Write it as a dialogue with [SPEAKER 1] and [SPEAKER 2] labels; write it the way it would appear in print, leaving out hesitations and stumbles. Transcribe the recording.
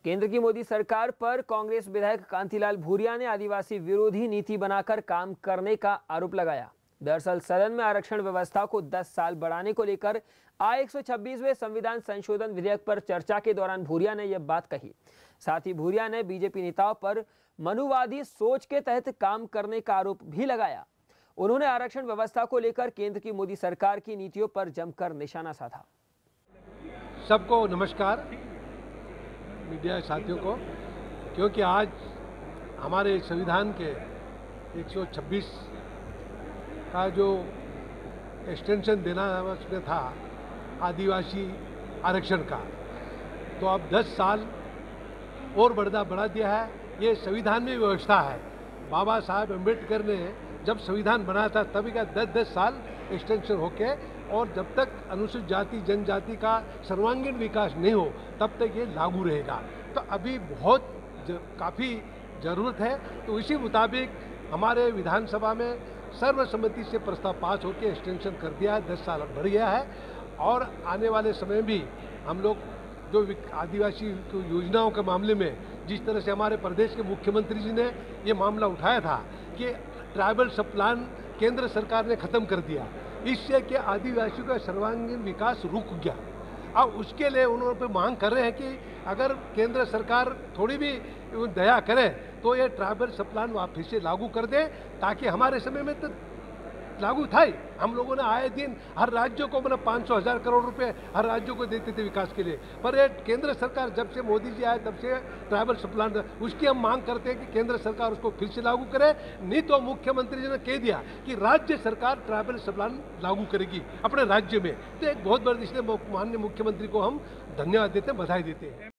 [SPEAKER 1] केंद्र की मोदी सरकार पर कांग्रेस विधायक कांतिलाल भूरिया ने आदिवासी विरोधी नीति बनाकर काम करने का आरोप लगाया। दरअसल सदन में आरक्षण व्यवस्था को 10 साल बढ़ाने को लेकर आए 126वें संविधान संशोधन विधेयक पर चर्चा के दौरान भूरिया ने यह बात कही। साथ ही भूरिया ने बीजेपी नेताओं पर मनुवादी सोच के तहत काम करने का आरोप भी लगाया। उन्होंने आरक्षण व्यवस्था को लेकर केंद्र की मोदी सरकार की नीतियों पर जमकर निशाना साधा।
[SPEAKER 2] सबको नमस्कार, मीडिया साथियों को, क्योंकि आज हमारे संविधान के 126 का जो एक्सटेंशन देना उसमें था आदिवासी आरक्षण का, तो अब 10 साल और बढ़ा दिया है। ये संविधान में व्यवस्था है। बाबा साहब अम्बेडकर ने जब संविधान बनाया था तभी का 10-10 साल एक्सटेंशन होके, और जब तक अनुसूचित जाति जनजाति का सर्वांगीण विकास नहीं हो तब तक ये लागू रहेगा। तो अभी बहुत काफ़ी ज़रूरत है। तो इसी मुताबिक हमारे विधानसभा में सर्वसम्मति से प्रस्ताव पास होकर एक्सटेंशन कर दिया है, 10 साल बढ़ गया है। और आने वाले समय भी हम लोग जो आदिवासी योजनाओं के मामले में जिस तरह से हमारे प्रदेश के मुख्यमंत्री जी ने ये मामला उठाया था कि ट्राइबल सब प्लान केंद्र सरकार ने ख़त्म कर दिया, इससे कि आदिवासियों का सर्वांगीण विकास रुक गया। अब उसके लिए उन्होंने पे मांग कर रहे हैं कि अगर केंद्र सरकार थोड़ी भी दया करे तो ये ट्राइबल सब प्लान फिर से लागू कर दे, ताकि हमारे समय में तो लागू था ही। हम लोगों ने आए दिन हर राज्यों को 500,000 करोड़ रुपए हर राज्यों को देते थे विकास के लिए, पर ये केंद्र सरकार जब से मोदी जी आए तब से ट्राइबल सब प्लान उसकी हम मांग करते हैं कि केंद्र सरकार उसको फिर से लागू करे। नहीं तो मुख्यमंत्री जी ने कह दिया कि राज्य सरकार ट्राइबल सब प्लान लागू करेगी अपने राज्य में। तो एक बहुत बड़ी, इसलिए माननीय मुख्यमंत्री को हम धन्यवाद देते हैं, बधाई देते हैं।